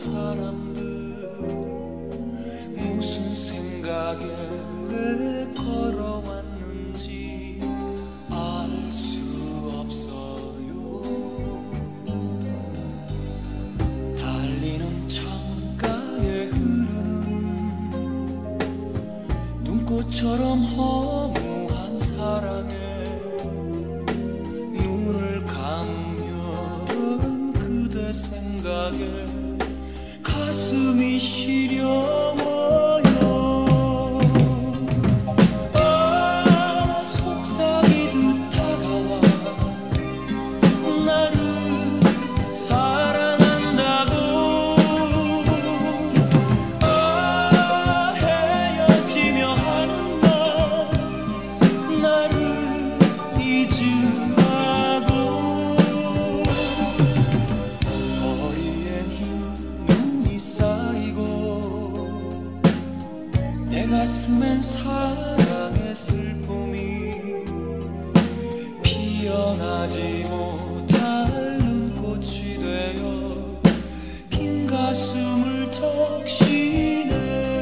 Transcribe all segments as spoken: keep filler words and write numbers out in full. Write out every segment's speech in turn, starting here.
사람들 무슨 생각에 걸어왔는지 알 수 없어요. 달리는 창가에 흐르는 눈꽃처럼 허무한 사랑에 눈을 감으면 그대 생각에 가슴이 시려워요. 아, 속삭이듯 다가와 나를 사랑한다고. 아, 헤어지며 하는 말 나를 잊으라고. 머리엔 흰 눈이 쌓이고 내 가슴엔 사랑의 슬픔이 피어나지 못할 눈꽃이 되어 빈 가슴을 적시네.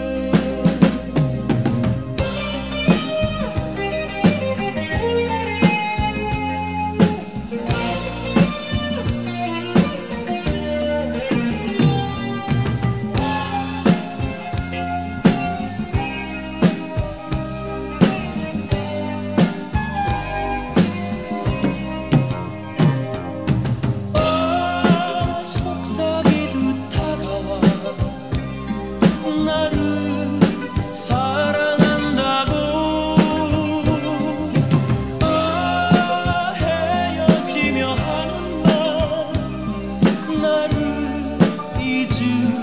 나를 사랑한다고. 아, 헤어지며 하는 말 나를 잊으라고.